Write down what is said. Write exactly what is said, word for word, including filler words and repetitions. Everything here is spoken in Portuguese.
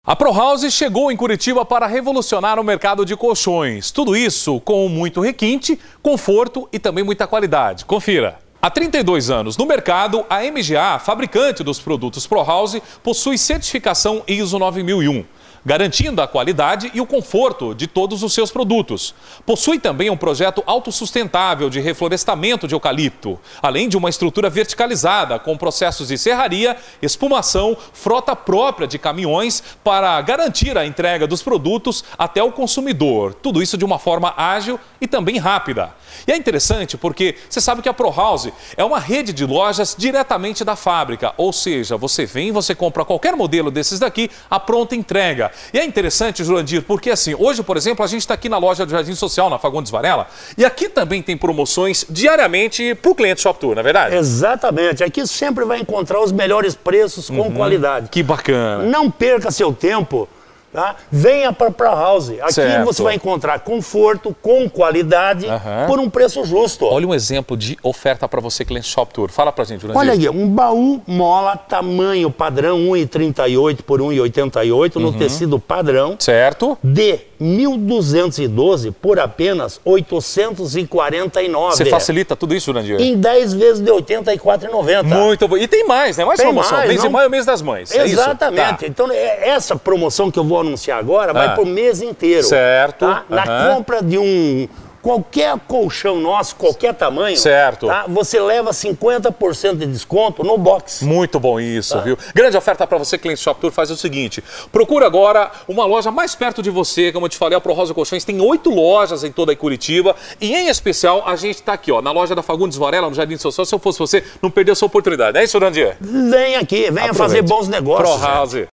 A ProHouse chegou em Curitiba para revolucionar o mercado de colchões. Tudo isso com muito requinte, conforto e também muita qualidade. Confira. Há trinta e dois anos no mercado, a M G A, fabricante dos produtos ProHouse, possui certificação ISO nove mil e um. Garantindo a qualidade e o conforto de todos os seus produtos. Possui também um projeto autossustentável de reflorestamento de eucalipto, além de uma estrutura verticalizada com processos de serraria, espumação, frota própria de caminhões para garantir a entrega dos produtos até o consumidor. Tudo isso de uma forma ágil e também rápida. E é interessante porque você sabe que a ProHouse é uma rede de lojas diretamente da fábrica, ou seja, você vem, você compra qualquer modelo desses daqui, a pronta entrega. E é interessante, Jurandir, porque assim, hoje, por exemplo, a gente está aqui na loja do Jardim Social, na Fagundes Varela, e aqui também tem promoções diariamente para o cliente Shop Tour, não é verdade? Exatamente. Aqui sempre vai encontrar os melhores preços com uhum. qualidade. Que bacana. Não perca seu tempo. Tá? Venha para a ProHouse. Aqui certo. Você vai encontrar conforto, com qualidade, uhum. por um preço justo. Olha um exemplo de oferta para você, cliente Shop Tour. Fala pra gente, Jurandir. Olha aqui, um baú mola, tamanho padrão, um e trinta e oito por um e oitenta e oito, uhum. no tecido padrão. Certo. De mil duzentos e doze por apenas oitocentos e quarenta e nove. Você facilita tudo isso, Jurandir? Em dez vezes de oitenta e quatro reais e noventa centavos. Muito bom. E tem mais, né? Mais tem promoção. Mais, mês não? de maio é o mês das mães. Exatamente. É isso? Tá. Então, essa promoção que eu vou anunciar agora ah. vai pro mês inteiro. Certo. Tá? Na uhum. compra de um... qualquer colchão nosso, qualquer tamanho, certo. Tá? Você leva cinquenta por cento de desconto no box. Muito bom isso, tá? Viu? Grande oferta para você, cliente Shop Tour, faz o seguinte, procura agora uma loja mais perto de você, como eu te falei, a ProHouse Colchões tem oito lojas em toda a Curitiba e em especial a gente está aqui, ó, na loja da Fagundes Varela, no Jardim Social. Se eu fosse você, não perdeu a sua oportunidade, é isso, Jurandir? Vem aqui, venha Aproveite. fazer bons negócios. ProHouse.